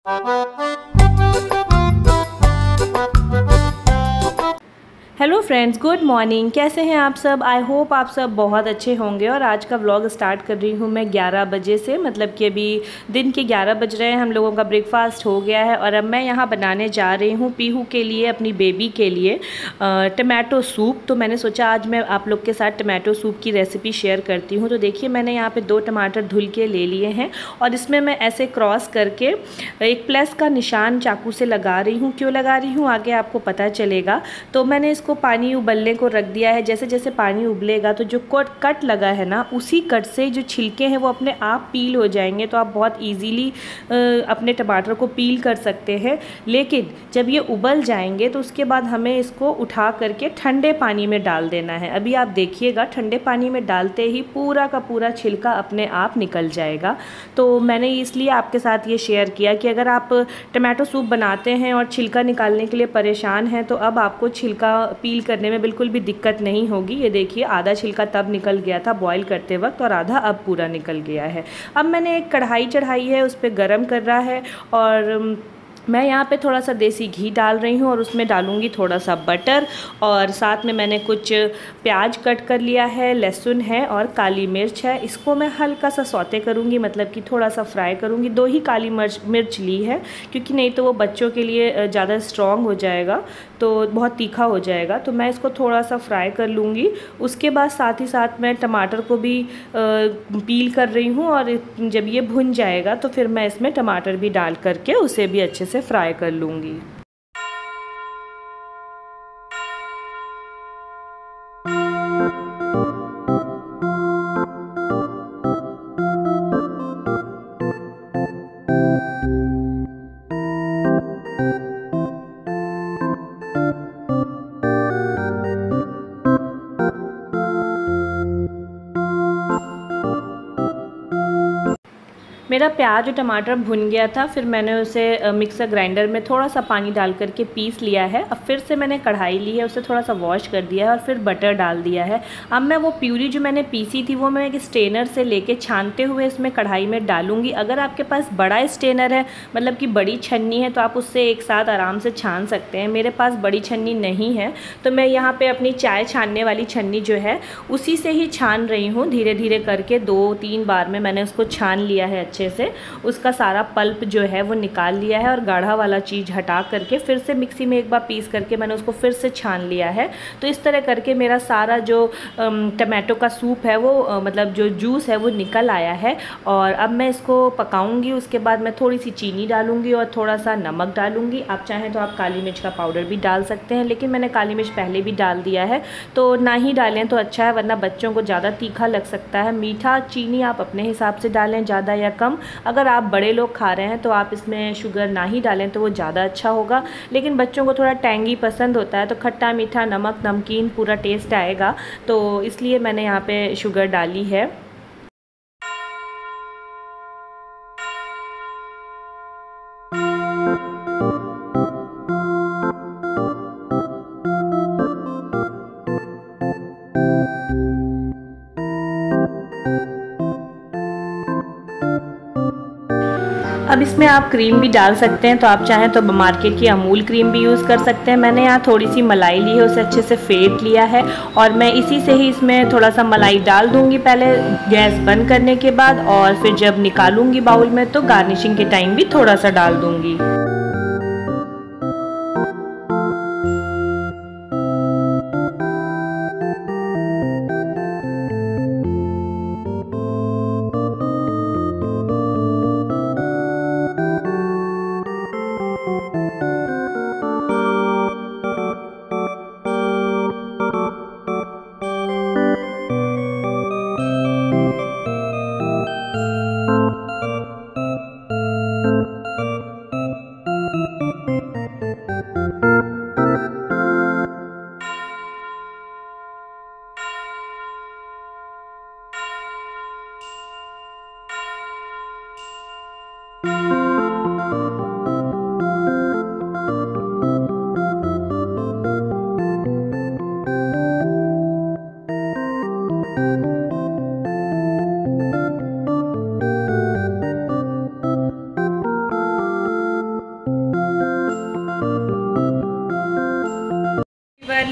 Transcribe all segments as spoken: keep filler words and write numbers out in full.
Hello friends, good morning. कैसे हैं आप सब? आई होप आप सब बहुत अच्छे होंगे। और आज का व्लॉग स्टार्ट कर रही हूँ मैं ग्यारह बजे से, मतलब कि अभी दिन के ग्यारह बज रहे हैं। हम लोगों का ब्रेकफास्ट हो गया है और अब मैं यहाँ बनाने जा रही हूँ पीहू के लिए, अपनी बेबी के लिए टमाटो सूप। तो मैंने सोचा आज मैं आप लोग के साथ टमाटो सूप की रेसिपी शेयर करती हूँ। तो देखिए, मैंने यहाँ पर दो टमाटर धुल के ले लिए हैं और इसमें मैं ऐसे क्रॉस करके एक प्लस का निशान चाकू से लगा रही हूँ। क्यों लगा रही हूँ आगे आपको पता चलेगा। तो मैंने इसको पानी उबलने को रख दिया है। जैसे जैसे पानी उबलेगा तो जो कट कट लगा है ना, उसी कट से जो छिलके हैं वो अपने आप पील हो जाएंगे। तो आप बहुत इजीली अपने टमाटर को पील कर सकते हैं। लेकिन जब ये उबल जाएंगे तो उसके बाद हमें इसको उठा करके ठंडे पानी में डाल देना है। अभी आप देखिएगा, ठंडे पानी में डालते ही पूरा का पूरा छिलका अपने आप निकल जाएगा। तो मैंने इसलिए आपके साथ ये शेयर किया कि अगर आप टमाटो सूप बनाते हैं और छिलका निकालने के लिए परेशान हैं तो अब आपको छिलका पील करने में बिल्कुल भी दिक्कत नहीं होगी। ये देखिए, आधा छिलका तब निकल गया था बॉईल करते वक्त और आधा अब पूरा निकल गया है। अब मैंने एक कढ़ाई चढ़ाई है, उस पर गरम कर रहा है और मैं यहाँ पे थोड़ा सा देसी घी डाल रही हूँ और उसमें डालूँगी थोड़ा सा बटर। और साथ में मैंने कुछ प्याज कट कर लिया है, लहसुन है और काली मिर्च है। इसको मैं हल्का सा सौते करूँगी, मतलब कि थोड़ा सा फ्राई करूँगी। दो ही काली मिर्च मिर्च ली है क्योंकि नहीं तो वो बच्चों के लिए ज़्यादा स्ट्रॉन्ग हो जाएगा, तो बहुत तीखा हो जाएगा। तो मैं इसको थोड़ा सा फ्राई कर लूँगी। उसके बाद साथ ही साथ मैं टमाटर को भी पील कर रही हूँ और जब ये भुन जाएगा तो फिर मैं इसमें टमाटर भी डाल करके उसे भी अच्छे से फ्राई कर लूँगी। मेरा प्याज और टमाटर भुन गया था, फिर मैंने उसे मिक्सर ग्राइंडर में थोड़ा सा पानी डाल करके पीस लिया है। अब फिर से मैंने कढ़ाई ली है, उसे थोड़ा सा वॉश कर दिया है और फिर बटर डाल दिया है। अब मैं वो प्यूरी जो मैंने पीसी थी वो मैं एक स्ट्रेनर से लेके छानते हुए इसमें कढ़ाई में डालूंगी। अगर आपके पास बड़ा स्ट्रेनर है, मतलब कि बड़ी छन्नी है, तो आप उससे एक साथ आराम से छान सकते हैं। मेरे पास बड़ी छन्नी नहीं है तो मैं यहाँ पर अपनी चाय छानने वाली छन्नी जो है उसी से ही छान रही हूँ। धीरे धीरे करके दो तीन बार में मैंने उसको छान लिया है अच्छे से। उसका सारा पल्प जो है वो निकाल लिया है और गाढ़ा वाला चीज़ हटा करके फिर से मिक्सी में एक बार पीस करके मैंने उसको फिर से छान लिया है। तो इस तरह करके मेरा सारा जो टमाटो का सूप है वो, मतलब जो जूस है वो निकल आया है। और अब मैं इसको पकाऊंगी। उसके बाद मैं थोड़ी सी चीनी डालूंगी और थोड़ा सा नमक डालूंगी। आप चाहें तो आप काली मिर्च का पाउडर भी डाल सकते हैं, लेकिन मैंने काली मिर्च पहले भी डाल दिया है तो ना ही डालें तो अच्छा है, वरना बच्चों को ज़्यादा तीखा लग सकता है। मीठा चीनी आप अपने हिसाब से डालें, ज़्यादा या कम। अगर आप बड़े लोग खा रहे हैं तो आप इसमें शुगर ना ही डालें तो वो ज़्यादा अच्छा होगा। लेकिन बच्चों को थोड़ा टैंगी पसंद होता है तो खट्टा मीठा नमक नमकीन पूरा टेस्ट आएगा, तो इसलिए मैंने यहाँ पे शुगर डाली है। अब इसमें आप क्रीम भी डाल सकते हैं, तो आप चाहें तो मार्केट की अमूल क्रीम भी यूज़ कर सकते हैं। मैंने यहाँ थोड़ी सी मलाई ली है, उसे अच्छे से फेंट लिया है और मैं इसी से ही इसमें थोड़ा सा मलाई डाल दूँगी पहले गैस बंद करने के बाद, और फिर जब निकालूँगी बाउल में तो गार्निशिंग के टाइम भी थोड़ा सा डाल दूँगी।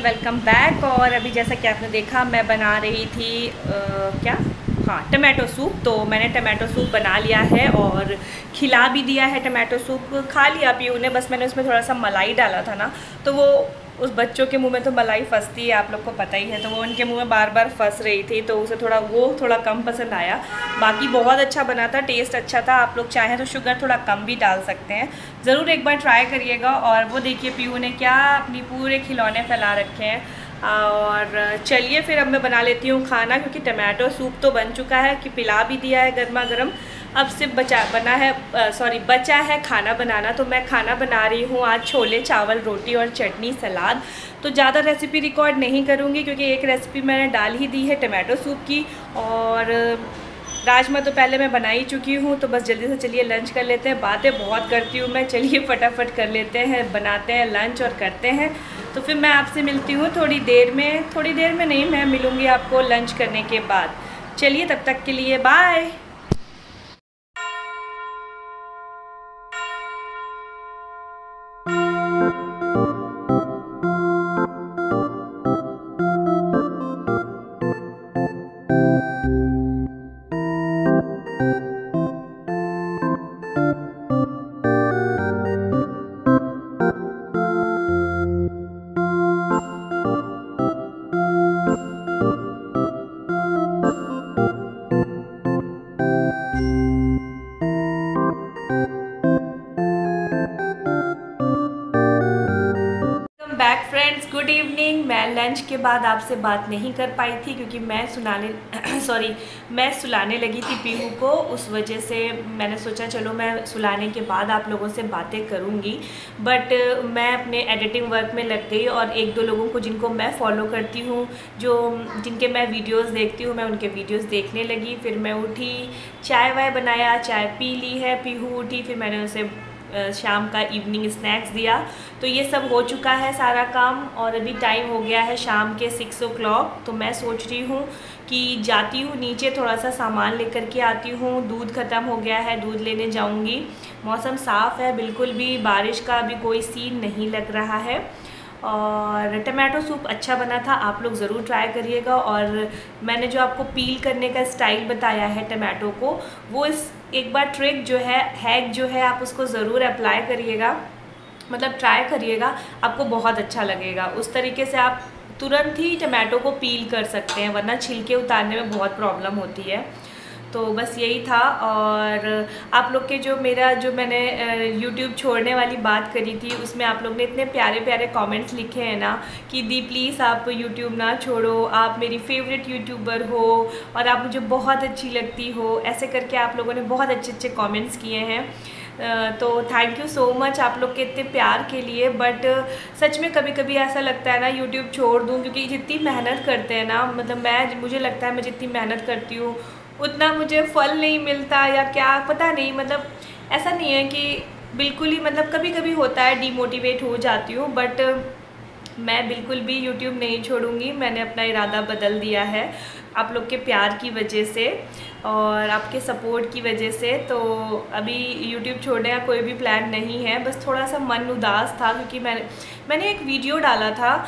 Welcome back. और अभी जैसा कि आपने देखा मैं बना रही थी आ, क्या हाँ टमाटो सूप। तो मैंने टमाटो सूप बना लिया है और खिला भी दिया है। टमाटो सूप खा लिया पीयू ने, बस मैंने उसमें थोड़ा सा मलाई डाला था ना, तो वो उस बच्चों के मुंह में तो मलाई फंसती है, आप लोग को पता ही है, तो वो उनके मुंह में बार बार फंस रही थी, तो उसे थोड़ा वो थोड़ा कम पसंद आया। बाकी बहुत अच्छा बना था, टेस्ट अच्छा था। आप लोग चाहें तो शुगर थोड़ा कम भी डाल सकते हैं, ज़रूर एक बार ट्राई करिएगा। और वो देखिए पीयू ने क्या अपनी पूरे खिलौने फैला रखे हैं। और चलिए फिर अब मैं बना लेती हूँ खाना, क्योंकि टमाटो सूप तो बन चुका है कि पिला भी दिया है गर्मा गर्म। अब सिर्फ बचा बना है सॉरी बचा है खाना बनाना। तो मैं खाना बना रही हूँ आज छोले चावल रोटी और चटनी सलाद। तो ज़्यादा रेसिपी रिकॉर्ड नहीं करूँगी, क्योंकि एक रेसिपी मैंने डाल ही दी है टमाटो सूप की, और राजमा तो पहले मैं बना ही चुकी हूँ। तो बस जल्दी से चलिए लंच कर लेते हैं। बातें बहुत करती हूँ मैं, चलिए फटाफट कर लेते हैं, बनाते हैं लंच और करते हैं। तो फिर मैं आपसे मिलती हूँ थोड़ी देर में, थोड़ी देर में नहीं, मैं मिलूँगी आपको लंच करने के बाद। चलिए तब तक के लिए bye. Back friends, good evening. मैं लंच के बाद आपसे बात नहीं कर पाई थी, क्योंकि मैं सुनाने सॉरी मैं सुलाने लगी थी पीहू को। उस वजह से मैंने सोचा चलो मैं सुलाने के बाद आप लोगों से बातें करूंगी। बट मैं अपने एडिटिंग वर्क में लग गई, और एक दो लोगों को जिनको मैं फॉलो करती हूँ, जो जिनके मैं वीडियोस देखती हूँ, मैं उनके वीडियोस देखने लगी। फिर मैं उठी, चाय वाय बनाया, चाय पी ली है। पीहू उठी, फिर मैंने उसे शाम का इवनिंग स्नैक्स दिया। तो ये सब हो चुका है सारा काम, और अभी टाइम हो गया है शाम के सिक्स ओ क्लॉक। तो मैं सोच रही हूँ कि जाती हूँ नीचे, थोड़ा सा सामान लेकर के आती हूँ। दूध ख़त्म हो गया है, दूध लेने जाऊँगी। मौसम साफ़ है, बिल्कुल भी बारिश का अभी कोई सीन नहीं लग रहा है। और टमाटो सूप अच्छा बना था, आप लोग ज़रूर ट्राई करिएगा। और मैंने जो आपको पील करने का स्टाइल बताया है टमाटो को, वो इस एक बार ट्रिक जो है, हैक जो है, आप उसको ज़रूर अप्लाई करिएगा, मतलब ट्राई करिएगा, आपको बहुत अच्छा लगेगा। उस तरीके से आप तुरंत ही टमाटो को पील कर सकते हैं, वरना छिलके उतारने में बहुत प्रॉब्लम होती है। तो बस यही था। और आप लोग के जो मेरा जो मैंने यूट्यूब छोड़ने वाली बात करी थी, उसमें आप लोग ने इतने प्यारे प्यारे कमेंट्स लिखे हैं ना कि दी प्लीज़ आप यूट्यूब ना छोड़ो, आप मेरी फेवरेट यूट्यूबर हो और आप मुझे बहुत अच्छी लगती हो, ऐसे करके आप लोगों ने बहुत अच्छे अच्छे कमेंट्स किए हैं। तो थैंक यू सो मच आप लोग के इतने प्यार के लिए। बट सच में कभी कभी ऐसा लगता है ना यूट्यूब छोड़ दूँ, क्योंकि जितनी मेहनत करते हैं ना, मतलब मैं मुझे लगता है मैं जितनी मेहनत करती हूँ उतना मुझे फल नहीं मिलता, या क्या पता नहीं। मतलब ऐसा नहीं है कि बिल्कुल ही, मतलब कभी कभी होता है डीमोटिवेट हो जाती हूँ, बट मैं बिल्कुल भी यूट्यूब नहीं छोड़ूंगी। मैंने अपना इरादा बदल दिया है आप लोग के प्यार की वजह से और आपके सपोर्ट की वजह से। तो अभी यूट्यूब छोड़ने का कोई भी प्लान नहीं है, बस थोड़ा सा मन उदास था, क्योंकि मैंने मैंने एक वीडियो डाला था आ,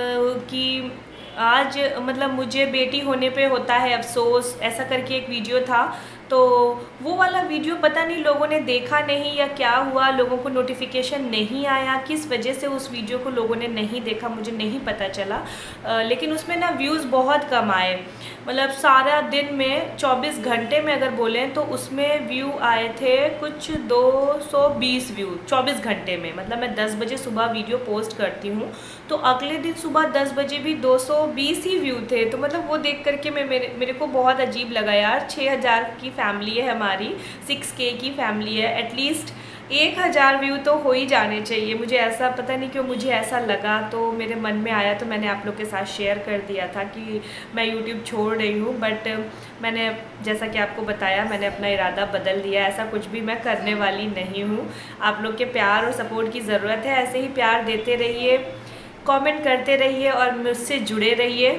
कि आज मतलब मुझे बेटी होने पे होता है अफसोस, ऐसा करके एक वीडियो था। तो वो वाला वीडियो पता नहीं लोगों ने देखा नहीं या क्या हुआ, लोगों को नोटिफिकेशन नहीं आया, किस वजह से उस वीडियो को लोगों ने नहीं देखा मुझे नहीं पता चला। आ, लेकिन उसमें ना व्यूज़ बहुत कम आए, मतलब सारा दिन में चौबीस घंटे में अगर बोलें तो उसमें व्यू आए थे कुछ दो सौ बीस व्यू चौबीस घंटे में। मतलब मैं दस बजे सुबह वीडियो पोस्ट करती हूँ, तो अगले दिन सुबह दस बजे भी दो सौ बीस ही व्यू थे। तो मतलब वो देख करके मैं मेरे मेरे को बहुत अजीब लगा यार। छः हज़ार की फैमिली है हमारी, सिक्स के की फैमिली है, एटलीस्ट एक हज़ार व्यू तो हो ही जाने चाहिए। मुझे ऐसा पता नहीं क्यों मुझे ऐसा लगा, तो मेरे मन में आया, तो मैंने आप लोग के साथ शेयर कर दिया था कि मैं यूट्यूब छोड़ रही हूँ। बट मैंने जैसा कि आपको बताया, मैंने अपना इरादा बदल दिया, ऐसा कुछ भी मैं करने वाली नहीं हूँ। आप लोग के प्यार और सपोर्ट की ज़रूरत है, ऐसे ही प्यार देते रहिए, कमेंट करते रहिए और मुझसे जुड़े रहिए।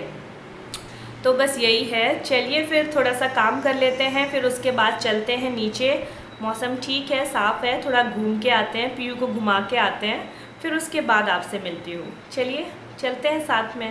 तो बस यही है। चलिए फिर थोड़ा सा काम कर लेते हैं, फिर उसके बाद चलते हैं नीचे। मौसम ठीक है, साफ़ है, थोड़ा घूम के आते हैं, पीयू को घुमा के आते हैं, फिर उसके बाद आपसे मिलती हूँ। चलिए। चलते हैं साथ में।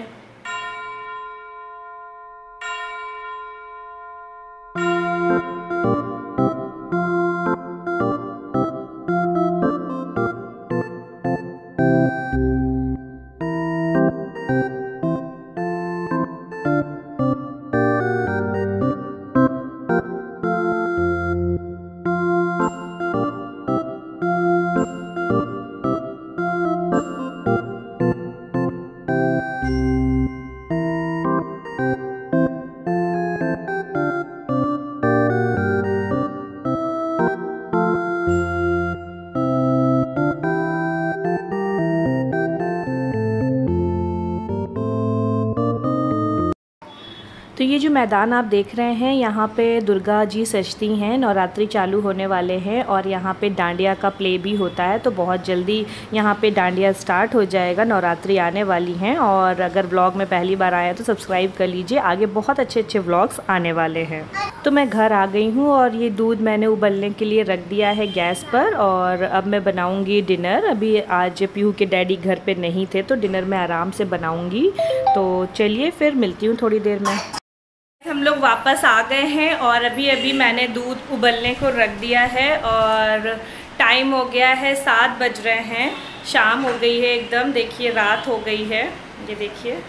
तो ये जो मैदान आप देख रहे हैं, यहाँ पे दुर्गा जी सजती हैं, नवरात्रि चालू होने वाले हैं और यहाँ पे डांडिया का प्ले भी होता है। तो बहुत जल्दी यहाँ पे डांडिया स्टार्ट हो जाएगा, नवरात्रि आने वाली हैं। और अगर व्लॉग में पहली बार आए हैं तो सब्सक्राइब कर लीजिए, आगे बहुत अच्छे अच्छे व्लॉग्स आने वाले हैं। तो मैं घर आ गई हूँ और ये दूध मैंने उबलने के लिए रख दिया है गैस पर और अब मैं बनाऊँगी डिनर। अभी आज पीहू के डैडी घर पर नहीं थे तो डिनर मैं आराम से बनाऊँगी। तो चलिए फिर मिलती हूँ थोड़ी देर में। हम लोग वापस आ गए हैं और अभी अभी मैंने दूध उबलने को रख दिया है और टाइम हो गया है, सात बज रहे हैं, शाम हो गई है एकदम, देखिए रात हो गई है, ये देखिए।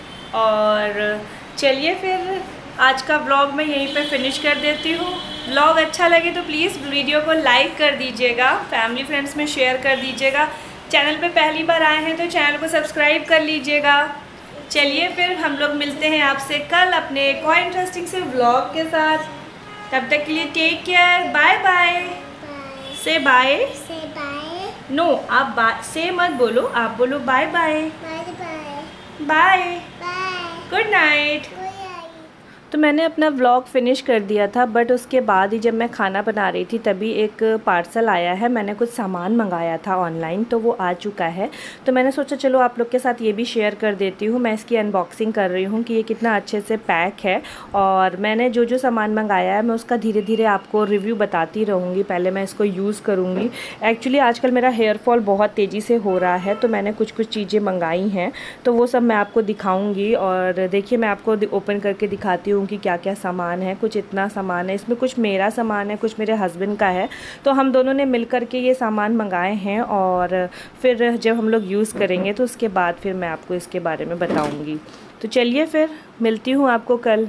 और चलिए फिर आज का व्लॉग मैं यहीं पे फिनिश कर देती हूँ। व्लॉग अच्छा लगे तो प्लीज़ वीडियो को लाइक कर दीजिएगा, फैमिली फ्रेंड्स में शेयर कर दीजिएगा। चैनल पे पहली बार आए हैं तो चैनल को सब्सक्राइब कर लीजिएगा। चलिए फिर हम लोग मिलते हैं आपसे कल अपने एक और इंटरेस्टिंग से व्लॉग के साथ। तब तक के लिए take care, bye bye. Say bye say bye. No, आप बाय से मत बोलो, आप बोलो bye bye. Bye bye. Bye. Bye. Good night. Good night. तो मैंने अपना व्लॉग फ़िनिश कर दिया था, बट उसके बाद ही जब मैं खाना बना रही थी तभी एक पार्सल आया है। मैंने कुछ सामान मंगाया था ऑनलाइन तो वो आ चुका है। तो मैंने सोचा चलो आप लोग के साथ ये भी शेयर कर देती हूँ। मैं इसकी अनबॉक्सिंग कर रही हूँ कि ये कितना अच्छे से पैक है। और मैंने जो जो सामान मंगाया है मैं उसका धीरे धीरे आपको रिव्यू बताती रहूँगी। पहले मैं इसको यूज़ करूँगी। एक्चुअली आजकल मेरा हेयर फॉल बहुत तेज़ी से हो रहा है तो मैंने कुछ कुछ चीज़ें मंगाई हैं तो वो सब मैं आपको दिखाऊँगी। और देखिए मैं आपको ओपन करके दिखाती हूँ कि क्या क्या सामान है। कुछ इतना सामान है, इसमें कुछ मेरा सामान है, कुछ मेरे हस्बैंड का है। तो हम दोनों ने मिल कर के ये सामान मंगाए हैं और फिर जब हम लोग यूज़ करेंगे तो उसके बाद फिर मैं आपको इसके बारे में बताऊंगी। तो चलिए फिर मिलती हूँ आपको कल।